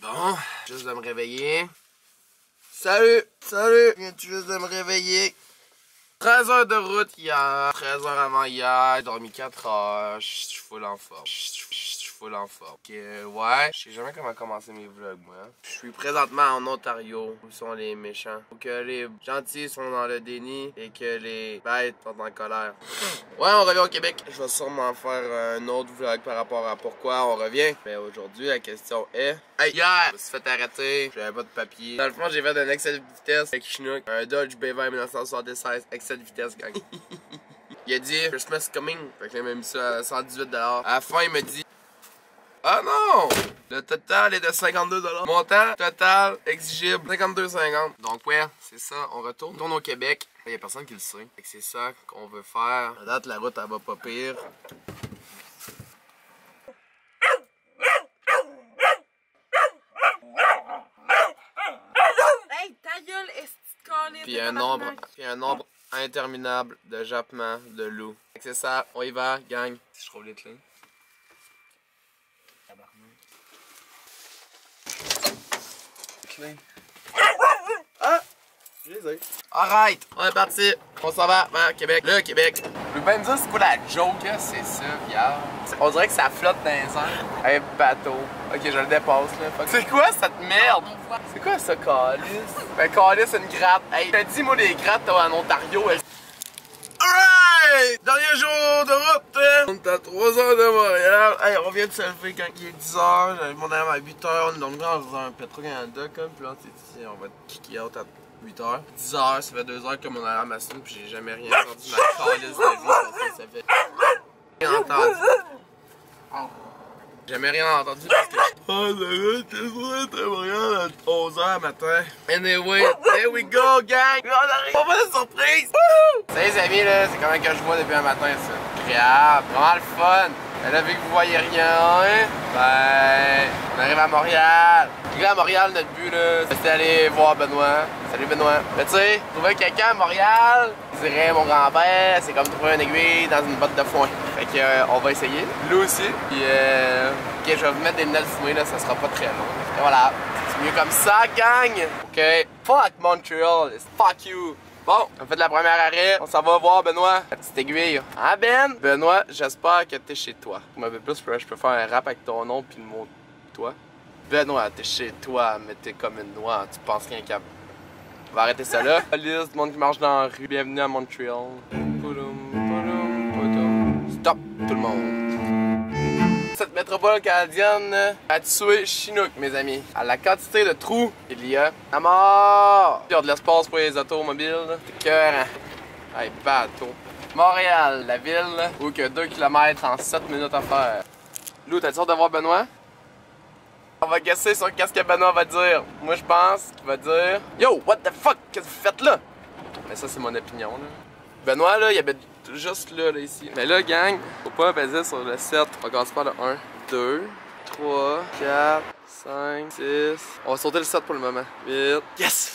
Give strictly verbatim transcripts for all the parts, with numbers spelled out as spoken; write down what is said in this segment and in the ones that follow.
Bon, juste de me réveiller. Salut! Salut! Je viens juste de me réveiller. treize heures de route hier. treize heures avant hier. J'ai dormi quatre heures. Je suis full en forme. Je suis full en forme. Ok, ouais. Je sais jamais comment commencer mes vlogs, moi. Je suis présentement en Ontario. Où sont les méchants? Où que les gentils sont dans le déni et que les bêtes sont en colère. Ouais, on revient au Québec. Je vais sûrement faire un autre vlog par rapport à pourquoi on revient. Mais aujourd'hui, la question est... Hey, hier, je me suis fait arrêter. J'avais pas de papier. Dans le fond, j'ai fait un excès de vitesse avec Chinook. Un Dodge B vingt mille neuf cent soixante-seize. Excès de vitesse, gang. Il a dit Christmas coming. Fait que là, il m'a mis ça à cent dix-huit dollars. À la fin, il me dit... Ah non! Le total est de cinquante-deux dollars. Montant total exigible cinquante-deux cinquante. Donc ouais, c'est ça, on retourne. On retourne au Québec. Il y a personne qui le sait. Fait que c'est ça qu'on veut faire. À date, la route, elle va pas pire. Hey, ta gueule, est-ce Puis un nombre, puis un nombre interminable de jappements de loups. Fait que c'est ça, on y va, gang. Si je trouve les clés. Ah! Je les ai. Alright! On est parti! On s'en va vers Québec. Le Québec! Je veux bien me dire c'est quoi la joke, c'est ça, viard. On dirait que ça flotte dans les airs. Un bateau. Ok, je le dépasse là. C'est quoi cette merde? C'est quoi ça, calice? Ben, calice, c'est une gratte. Hey, t'as dit, moi, des grattes en Ontario, elles... Alright! Dernier jour de route! Hein? On est à trois heures de Montréal. Hey, on vient de se lever quand il est dix heures. J'avais mon alarme à huit heures. On est donc dans un Petro-Canada, comme. Puis là, on, on va kicker out à huit heures. dix heures, ça fait deux heures que mon alarme a sonné. Puis j'ai jamais rien entendu ma calice de vie. Parce que ça fait rien entendu. J'ai jamais rien entendu parce que... Oh, là, t'es vrai, à Montréal à onze heures matin. Anyway, here we go, gang! On arrive! On va la surprise! Salut les amis, là, c'est comment que je vois depuis un matin, ça. Agréable, vraiment le fun. Mais là, vu que vous voyez rien, hein, ben... on arrive à Montréal. Là, à Montréal, notre but, là, c'est d'aller voir Benoît. Salut Benoît. Mais tu sais, trouver quelqu'un à Montréal, je dirais mon grand-père, c'est comme trouver une aiguille dans une botte de foin. Fait que, euh, on va essayer. Lui aussi. Puis, euh... ok, je vais vous mettre des lunettes fumées, là, ça sera pas très long. Et voilà. C'est mieux comme ça, gang! Ok. Fuck Montreal, fuck you! Bon, on fait de la première arrêt, on s'en va voir Benoît, la petite aiguille. Ah Ben? Benoît, j'espère que t'es chez toi. Pour m'appeler plus, je peux faire un rap avec ton nom puis le mot toi. Benoît, t'es chez toi, mais t'es comme une noix, tu penses rien qu'à... On va arrêter ça là. Police, du monde qui marche dans la rue, bienvenue à Montréal. Stop tout le monde. Cette métropole canadienne a tué Chinook, mes amis. À la quantité de trous qu'il y a à mort. Il y a de l'espace pour les automobiles. C'est cœur. Hey, bateau. Montréal, la ville où il y a deux kilomètres en sept minutes à faire. Lou, t'as-tu hâte de voir Benoît? On va guesser sur qu'est-ce que Benoît va dire. Moi, je pense qu'il va dire Yo, what the fuck, qu'est-ce que vous faites là? Mais ça, c'est mon opinion, là. Benoît, là, il habite juste là, là, ici. Mais là, gang, faut pas baser sur le sept. On va commencer par le un, deux, trois, quatre, cinq, six. On va sauter le sept pour le moment. huit. Yes!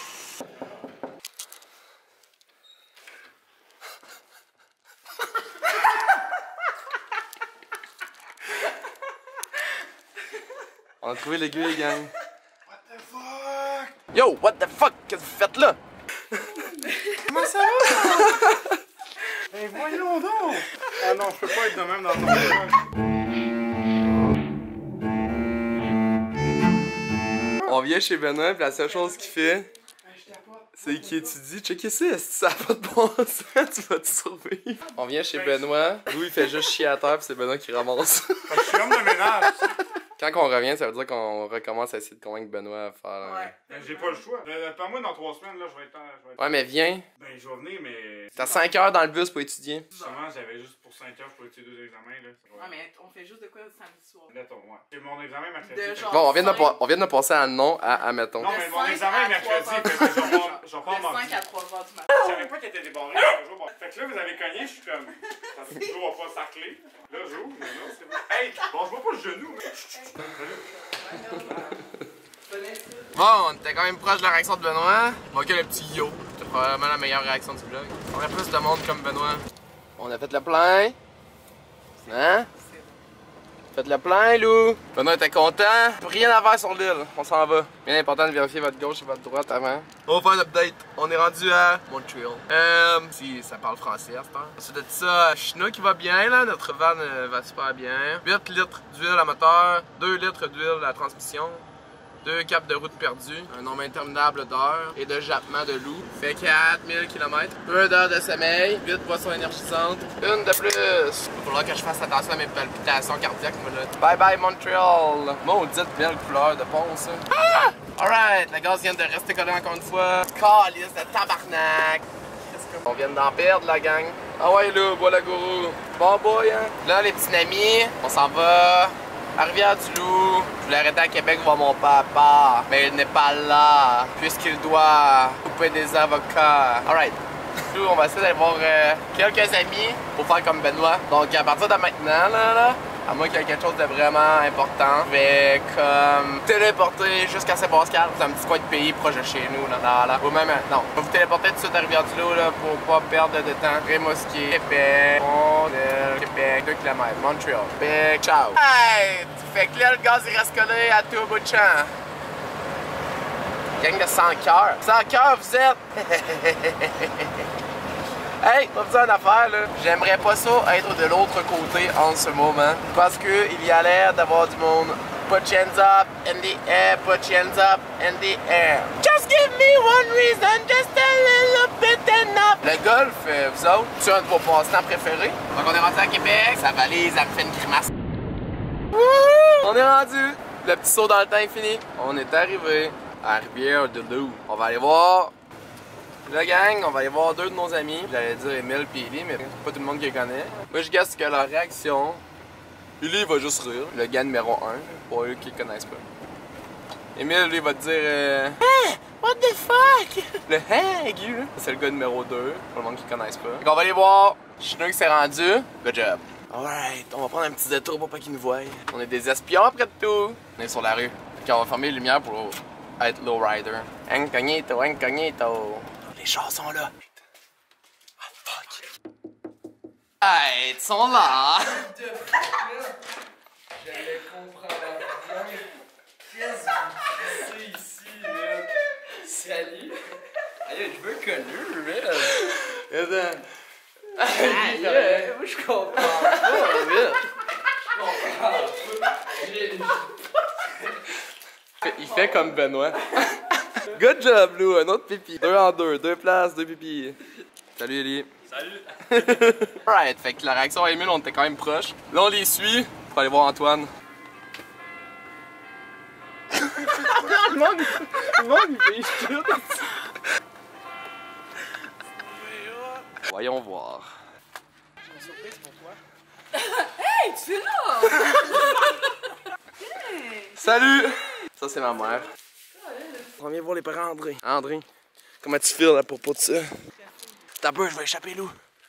On a trouvé l'aiguille, gang. What the fuck? Yo, what the fuck? Qu'est-ce que vous faites là? Comment ça va? Ben voyons donc! Ah non, je peux pas être de même dans ton vlog. On vient chez Benoît, puis la seule chose qu'il fait, c'est qu'il étudie. Checkez ça, si ça n'a pas de bon sens, tu vas te survivre. On vient chez Benoît, Louis il fait juste chier à terre, puis c'est Benoît qui ramasse. Je suis homme de ménage. Quand on revient, ça veut dire qu'on recommence à essayer de convaincre Benoît à faire... Ouais. Ben, j'ai pas le choix. Euh, par moi, dans trois semaines, là, je vais être... Je vais être... Ouais, mais viens. Ben, je vais venir, mais... T'as cinq heures dans le bus pour étudier. Justement, j'avais juste pour cinq heures pour étudier deux examens, là. Ouais, mais on fait juste de quoi le samedi soir? Mettons, ouais. C'est mon examen mercredi. De genre- Bon, on vient de, pa- on vient de passer à non à, à mettons. Non, mais De mon cinq examen à est mercredi, trois fait que je vais pas- je vais pas De m'en cinq dire. à trois heures du matin. Je savais pas qu'il était débarré, je toujours bon. Fait que là, vous avez cogné, je suis comme... Ça se toujours pas sarcler. Là, j'ouvre, mais là, c'est bon. Hey, bon, je vois pas le genou, mais... Bon, on était quand même proche de la réaction de Benoît. Manquait le petit yo. C'était probablement la meilleure réaction du vlog. On aurait plus de monde comme Benoît. On a fait le plein. Hein? Faites le plein, Lou. Benoît était content. Rien à faire sur l'île. On s'en va. Bien important de vérifier votre gauche et votre droite avant. On va faire un update. On est rendu à Montréal. Euh, si ça parle français à cette heure. Ensuite de ça, Chinook qui va bien, là. Notre van euh, va super bien. huit litres d'huile à moteur. deux litres d'huile à la transmission. Deux capes de route perdues, un nombre interminable d'heures et de jappement de loup. Fait quatre mille kilomètres. Peu d'heures de sommeil, huit boissons énergisantes. Une de plus. Il va falloir que je fasse attention à mes palpitations cardiaques, moi là. Bye bye Montréal. Maudite belle couleur de ponce. Ah! Alright, la gaz vient de rester collée encore une fois. Calice de tabarnak. On vient d'en perdre la gang. Ah ouais là, bois la gourou. Bon boy hein. Là les petits amis, on s'en va à Rivière-du-Loup. Je voulais arrêter à Québec voir mon papa, mais il n'est pas là, puisqu'il doit couper des avocats. Alright. On va essayer d'aller voir euh, quelques amis pour faire comme Benoît. Donc à partir de maintenant, là, là à moins qu'il y ait quelque chose de vraiment important, je vais comme téléporter jusqu'à Saint-Pascal. C'est un petit coin de pays proche de chez nous, là, là, là. Ou même, non, je vais vous téléporter tout de suite à Rivière-du-Loup, là, pour pas perdre de temps. Rimouski, Québec, Montréal, Québec, deux kilomètres, Montréal, Québec, ciao. Hey! Fait que là, le gaz il reste collé à tout bout de champ. Gang de cent cœurs. cent cœurs, vous êtes! Hey, pas besoin d'affaires là. J'aimerais pas ça être de l'autre côté en ce moment. Parce que il y a l'air d'avoir du monde. Put your hands up in the air, put your hands up in the air. Just give me one reason, just a little bit enough. Le golf, euh, vous autres, c'est un de vos passe-temps préférés. Donc on est rendu à Québec, sa valise, elle me fait une grimace. Wouhou! On est rendu. Le petit saut dans le temps est fini. On est arrivé à Rivière-du-Loup. On va aller voir. La gang, on va aller voir deux de nos amis. J'allais dire Emile et Ellie, mais pas tout le monde qui les connaît. Moi, je guesse que leur réaction, Ellie, il va juste rire. Le gars numéro un, pour eux qui le connaissent pas. Emile, lui, va te dire euh, hey, what the fuck? Le hein aigu, là. C'est le gars numéro deux, pour le monde qui le connaissent pas. Donc, on va aller voir. Chinook s'est rendu. Good job. Alright, on va prendre un petit détour pour pas qu'ils nous voient. On est des espions après tout. On est sur la rue. Fait qu'on va fermer les lumières pour être lowrider. Incognito, incognito. Les chars sont là. Ah, fuck. Hey, ils sont là. De fuck, là. J'allais comprendre rien. Qu'est-ce que c'est ici, là? Salut. Aïe, je veux connu, là. Attends. Aïe, moi, je comprends pas, là. Je comprends pas. Il fait comme Benoît. Good job, Lou, un autre pipi. Deux en deux, deux places, deux pipis. Salut, Ellie. Salut. Alright, fait que la réaction à Emile, on était quand même proche. Là, on les suit pour aller voir Antoine. Le monde, le monde, il fait shit. Voyons voir. J'ai une surprise pour toi. Hey, tu es là! Hey. Salut! Ça, c'est ma mère. On vient voir les parents André. André, comment tu files à propos de ça? T'as peur, je vais échapper, Lou.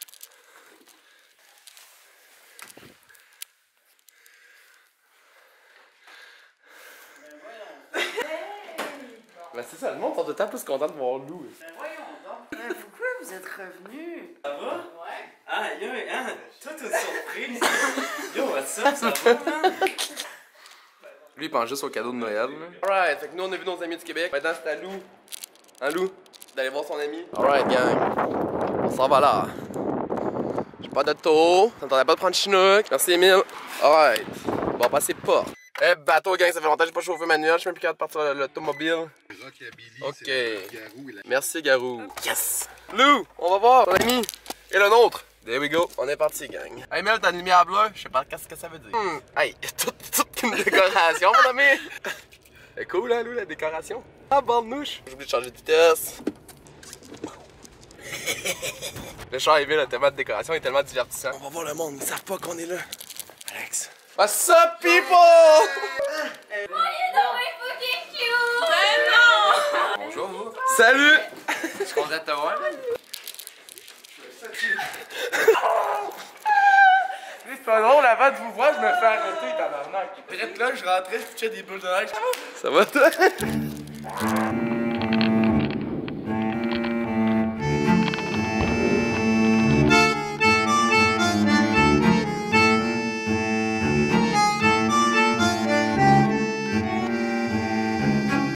Ben c'est ça, le monde sont tout le temps plus content de voir Lou. Ben voyons donc. Ben, pourquoi vous êtes revenus? Ça va? Ouais. Ah, yo, hein? Toi, t'as une surprise. Yo, what's up? Ça va, man? Lui, il pense juste au cadeau de Noël. Alright, fait que nous, on a vu nos amis du Québec. Maintenant, c'est à Lou. Hein, Lou? D'aller voir son ami. Alright, gang. On s'en va là. J'ai pas d'auto. T'entendais pas de prendre Chinook. Merci, Emile. Alright. On va passer pas. Eh, hey, bateau, gang, ça fait longtemps que j'ai pas chauffé manuel. Je suis même plus capable de partir l'automobile. Ok. Merci, Garou. Yes! Lou, on va voir ton ami et le nôtre. There we go, on est parti, gang. Hey Mel, t'as une lumière bleue? Je sais pas qu'est-ce que ça veut dire. Hmm. Hey, toute, toute une décoration, mon ami. C'est cool, hein, Lou, la décoration. Ah, bande-nouche. J'ai oublié de changer de vitesse. Le char est vide, tellement de décoration, il est tellement divertissant. On va voir le monde, ils savent pas qu'on est là. Alex. What's up, people? Oh, you know my fucking cute! Ben non! Bonjour, vous. Salut! Je suis content de te voir. C'est pas drôle, avant de vous voir, je me fais arrêter, tabarnak. Direct là, je rentrais, je pitchais des boules de neige. Ça va, toi?